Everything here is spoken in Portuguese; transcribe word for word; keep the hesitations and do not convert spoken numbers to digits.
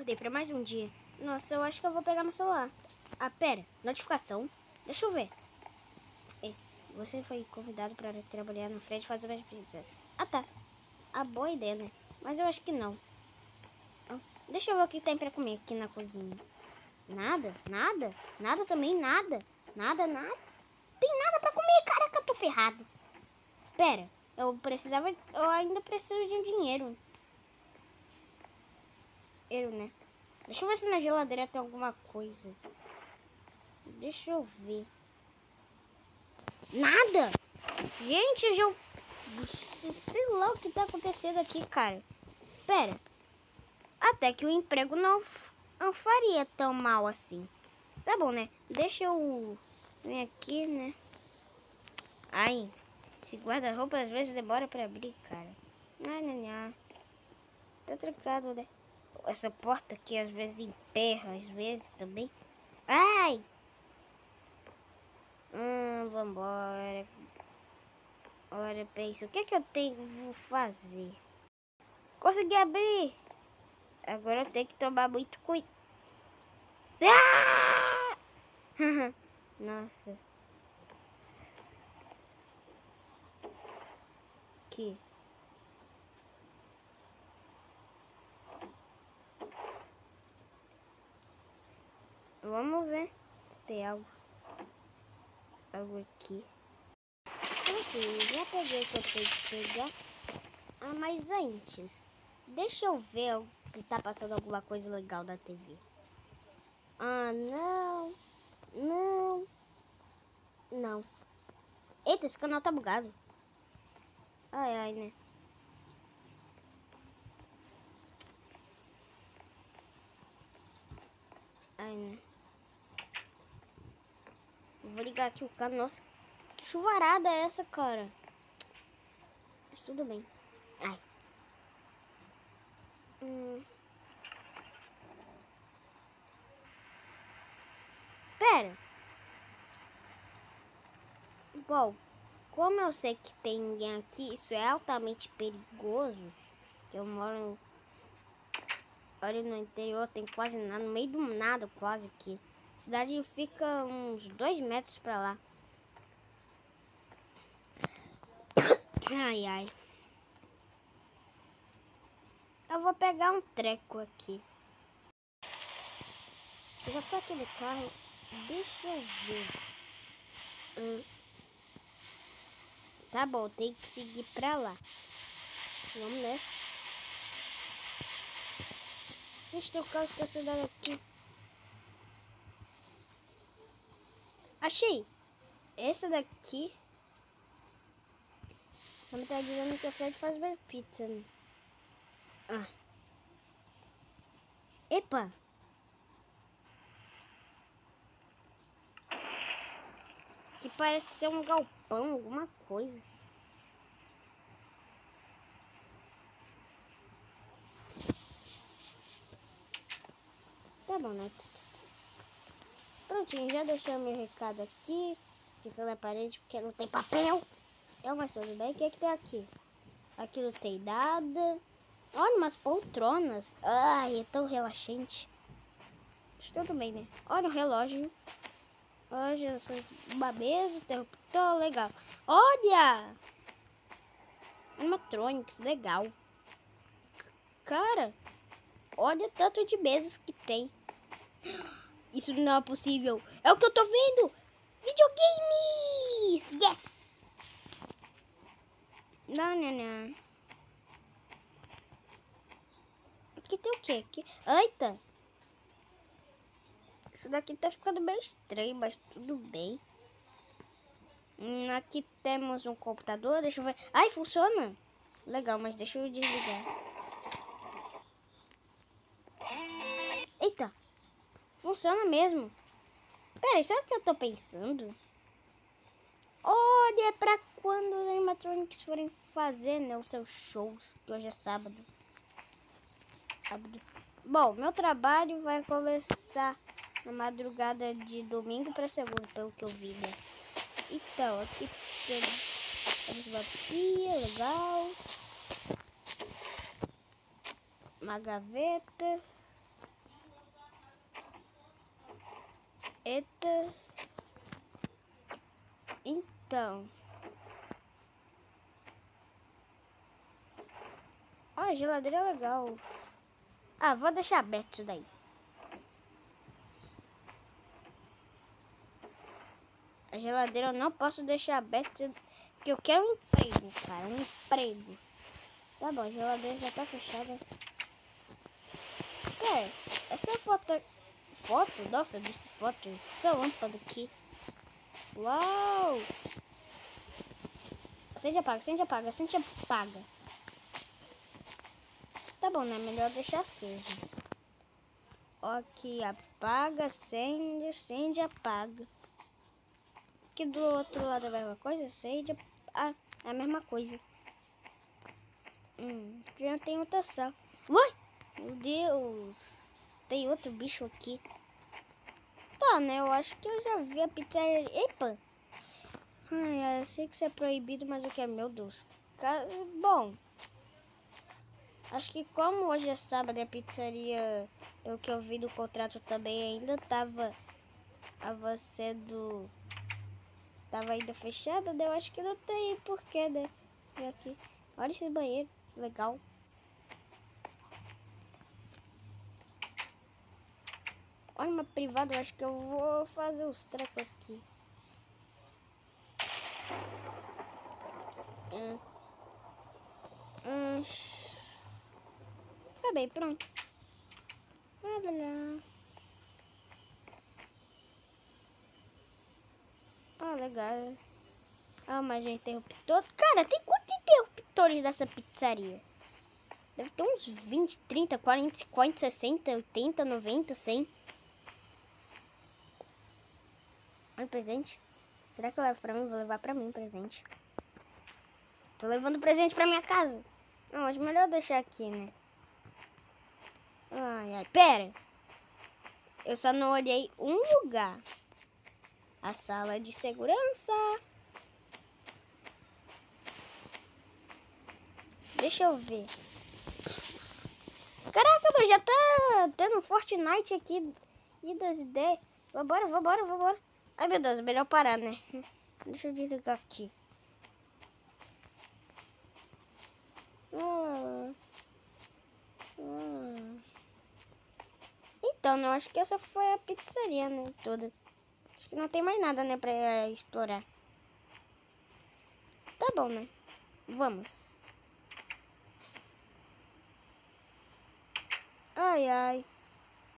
Acordei pra mais um dia. Nossa, eu acho que eu vou pegar meu celular. Ah, pera. Notificação. Deixa eu ver. É, você foi convidado para trabalhar no Fred fazer uma pizza. Ah, tá. A boa ideia, né? Mas eu acho que não. Ah, deixa eu ver o que tem pra comer aqui na cozinha. Nada, nada, nada também, nada. Nada, nada. Tem nada pra comer, caraca, eu tô ferrado. Pera, eu precisava... Eu ainda preciso de um dinheiro. Eu, né? Deixa eu ver se na geladeira tem alguma coisa. Deixa eu ver. Nada! Gente, eu já... Sei lá o que tá acontecendo aqui, cara. Pera. Até que o emprego não, não faria tão mal assim. Tá bom, né? Deixa eu... Vem aqui, né? Ai, esse guarda-roupa às vezes demora pra abrir, cara. Ai, não, não. Tá trancado, né? Essa porta aqui às vezes emperra, às vezes também. Ai! Hum, vambora. Ora, pensa, o que é que eu tenho que fazer? Consegui abrir! Agora eu tenho que tomar muito cuidado. Ah! Nossa. Que? Vamos ver se tem algo. Algo aqui. Prontinho, já peguei o que eu tenho que pegar. Ah, mas antes, deixa eu ver se tá passando alguma coisa legal na T V. Ah, não. Não. Não. Eita, esse canal tá bugado. Ai, ai, né? Ai, né? Vou ligar aqui o canal. Nossa, que chuvarada é essa, cara? Mas tudo bem. Ai. Hum. Pera. Bom, como eu sei que tem ninguém aqui, isso é altamente perigoso. Eu moro, moro no interior, tem quase nada, no meio do nada quase aqui. A cidade fica uns dois metros pra lá. Ai, ai. Eu vou pegar um treco aqui. Eu já tô aqui no carro. Deixa eu ver. Hum. Tá bom, tem que seguir pra lá. Vamos nessa. Deixa eu ter o carro estacionado aqui. Achei. Essa daqui. Ela tá dizendo que a Fred faz uma pizza, né? Ah. Epa. Que parece ser um galpão, alguma coisa. Tá bom, né? Prontinho, já deixei o meu recado aqui. Esqueci da parede porque não tem papel. Eu, mas tudo bem. O que é que tem aqui? Aqui não tem nada. Olha, umas poltronas. Ai, é tão relaxante. Mas tudo bem, né? Olha o relógio. Olha essas uma mesa, interruptor, legal. Olha! Animatronics, legal. Cara, olha tanto de mesas que tem. Isso não é possível. É o que eu tô vendo. Videogames! Yes! Não, não, não. Aqui tem o quê? Aqui... Eita! Isso daqui tá ficando bem estranho, mas tudo bem. Hum, aqui temos um computador. Deixa eu ver. Ai, funciona? Legal, mas deixa eu desligar. Eita! Funciona mesmo. Peraí, sabe o que eu tô pensando? Olha, é pra quando os animatronics forem fazer, né, os seus shows, que hoje é sábado. sábado. Bom, meu trabalho vai começar na madrugada de domingo pra segunda, pelo que eu vi, né? Então, aqui temos uma pia, legal. Uma gaveta. Eita. Então. Ó, a geladeira é legal. Ah, vou deixar aberto isso daí. A geladeira eu não posso deixar aberta, porque eu quero um emprego, cara. Um emprego. Tá bom, a geladeira já tá fechada. Pera, essa foto... Foto? Nossa, eu disse foto. Essa lâmpada aqui. Uau! Acende e apaga, acende e apaga, acende e apaga. Tá bom, né? Melhor deixar aceso. Aqui, apaga, acende, acende e apaga. Aqui do outro lado é a mesma coisa? Acende, ah, é a mesma coisa. Hum, aqui não tem outra sala. Uai! Meu Deus! Tem outro bicho aqui. Tá, né? Eu acho que eu já vi a pizzaria. Epa! Ai, ai, eu sei que isso é proibido, mas eu quero. Meu Deus. Bom, acho que como hoje é sábado e a pizzaria, pelo que eu vi do contrato também, ainda tava, tava sendo, tava ainda fechada, eu acho que não tem porquê, né? Aqui. Olha esse banheiro, legal. Olha uma privada, eu acho que eu vou fazer os trecos aqui. Hum. Hum. Acabei, pronto. Ah, lá. Ah, legal. Ah, mas já interruptor. Cara, tem quantos interruptores dessa pizzaria? Deve ter uns vinte, trinta, quarenta, cinquenta, sessenta, oitenta, noventa, cem. Olha o presente. Será que eu levo pra mim? Vou levar pra mim o presente. Tô levando o presente pra minha casa. Não, mas melhor deixar aqui, né? Ai, ai, pera. Eu só não olhei um lugar. A sala de segurança. Deixa eu ver. Caraca, mas já tá tendo Fortnite aqui. E das ideias. Vambora, vambora, vambora. Ai, meu Deus, é melhor parar, né? Deixa eu desligar aqui. Ah, ah. Então, né, eu acho que essa foi a pizzaria, né, toda. Acho que não tem mais nada, né, pra explorar. Tá bom, né? Vamos. Ai, ai.